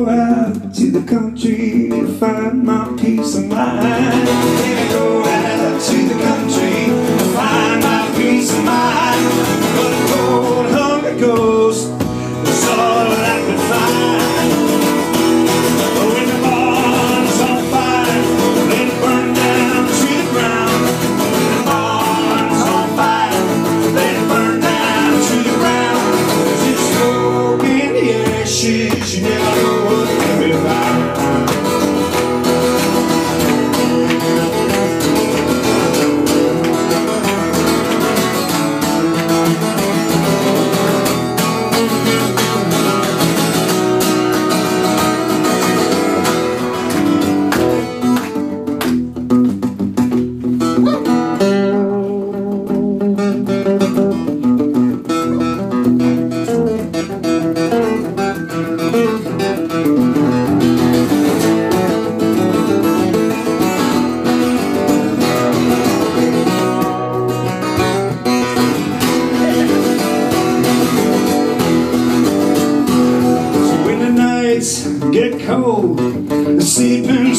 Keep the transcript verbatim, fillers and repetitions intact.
go out to the country to find my peace of mind. Gonna go out to the country to find my peace of mind. But a cold, hungry ghost is all I could find. But when the barn is on fire, let it burn down to the ground. When the barn is on fire, let it burn down to the ground. 'Cause it's smoke in the ashes, you never know what it'll be about. Get cold, sleeping